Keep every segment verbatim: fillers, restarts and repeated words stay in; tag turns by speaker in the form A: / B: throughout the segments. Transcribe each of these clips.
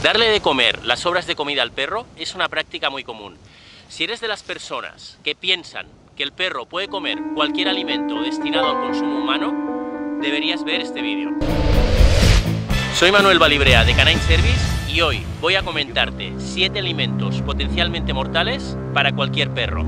A: Darle de comer las sobras de comida al perro es una práctica muy común. Si eres de las personas que piensan que el perro puede comer cualquier alimento destinado al consumo humano, deberías ver este vídeo. Soy Manuel Balibrea de Canine Service y hoy voy a comentarte siete alimentos potencialmente mortales para cualquier perro.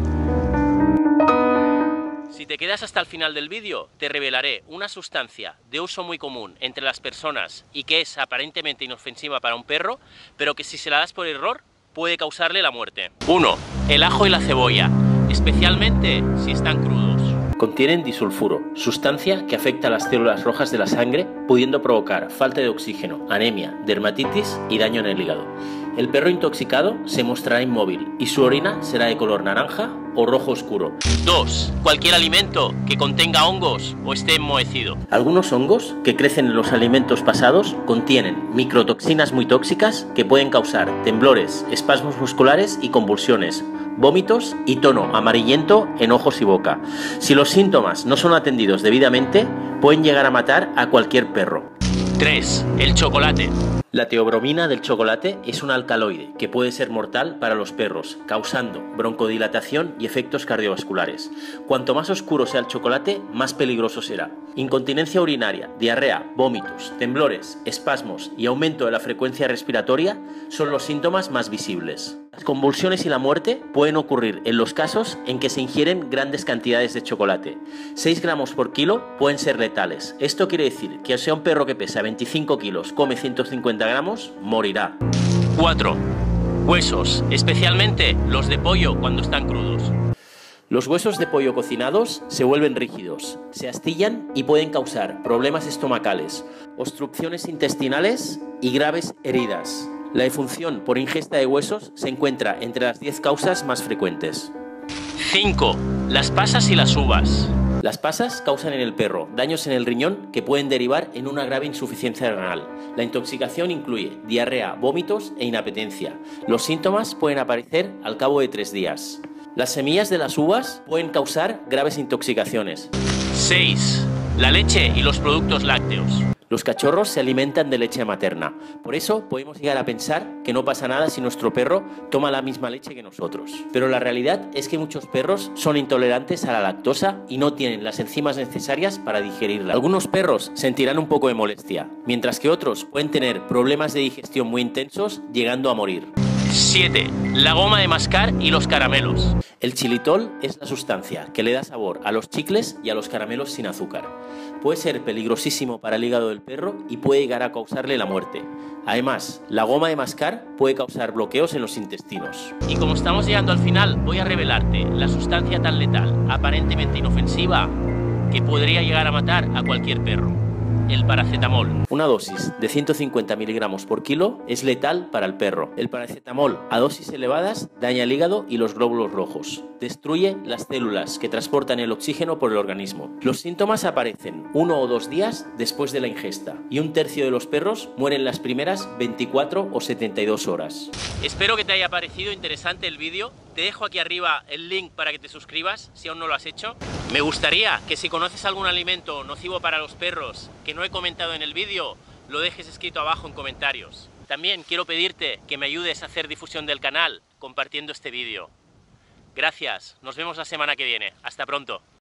A: Si te quedas hasta el final del vídeo, te revelaré una sustancia de uso muy común entre las personas y que es aparentemente inofensiva para un perro, pero que si se la das por error puede causarle la muerte. uno. El ajo y la cebolla, especialmente si están crudos. Contienen disulfuro, sustancia que afecta a las células rojas de la sangre, pudiendo provocar falta de oxígeno, anemia, dermatitis y daño en el hígado. El perro intoxicado se mostrará inmóvil y su orina será de color naranja o rojo oscuro. dos. Cualquier alimento que contenga hongos o esté enmohecido. Algunos hongos que crecen en los alimentos pasados contienen microtoxinas muy tóxicas que pueden causar temblores, espasmos musculares y convulsiones, vómitos y tono amarillento en ojos y boca. Si los síntomas no son atendidos debidamente, pueden llegar a matar a cualquier perro. tres. El chocolate. La teobromina del chocolate es un alcaloide que puede ser mortal para los perros, causando broncodilatación y efectos cardiovasculares. Cuanto más oscuro sea el chocolate, más peligroso será. Incontinencia urinaria, diarrea, vómitos, temblores, espasmos y aumento de la frecuencia respiratoria son los síntomas más visibles. Las convulsiones y la muerte pueden ocurrir en los casos en que se ingieren grandes cantidades de chocolate. seis gramos por kilo pueden ser letales. Esto quiere decir que si un perro que pesa veinticinco kilos come ciento cincuenta gramos, morirá. cuatro. Huesos, especialmente los de pollo cuando están crudos. Los huesos de pollo cocinados se vuelven rígidos, se astillan y pueden causar problemas estomacales, obstrucciones intestinales y graves heridas. La defunción por ingesta de huesos se encuentra entre las diez causas más frecuentes. cinco. Las pasas y las uvas. Las pasas causan en el perro daños en el riñón que pueden derivar en una grave insuficiencia renal. La intoxicación incluye diarrea, vómitos e inapetencia. Los síntomas pueden aparecer al cabo de tres días. Las semillas de las uvas pueden causar graves intoxicaciones. seis. La leche y los productos lácteos. Los cachorros se alimentan de leche materna. Por eso podemos llegar a pensar que no pasa nada si nuestro perro toma la misma leche que nosotros. Pero la realidad es que muchos perros son intolerantes a la lactosa y no tienen las enzimas necesarias para digerirla. Algunos perros sentirán un poco de molestia, mientras que otros pueden tener problemas de digestión muy intensos, llegando a morir. siete. La goma de mascar y los caramelos. El xilitol es la sustancia que le da sabor a los chicles y a los caramelos sin azúcar. Puede ser peligrosísimo para el hígado del perro y puede llegar a causarle la muerte. Además, la goma de mascar puede causar bloqueos en los intestinos. Y como estamos llegando al final, voy a revelarte la sustancia tan letal, aparentemente inofensiva, que podría llegar a matar a cualquier perro. El paracetamol. Una dosis de ciento cincuenta miligramos por kilo es letal para el perro. El paracetamol a dosis elevadas daña el hígado y los glóbulos rojos. Destruye las células que transportan el oxígeno por el organismo. Los síntomas aparecen uno o dos días después de la ingesta y un tercio de los perros mueren las primeras veinticuatro o setenta y dos horas. Espero que te haya parecido interesante el vídeo. Te dejo aquí arriba el link para que te suscribas si aún no lo has hecho. Me gustaría que si conoces algún alimento nocivo para los perros que no he comentado en el vídeo, lo dejes escrito abajo en comentarios. También quiero pedirte que me ayudes a hacer difusión del canal compartiendo este vídeo. Gracias, nos vemos la semana que viene. Hasta pronto.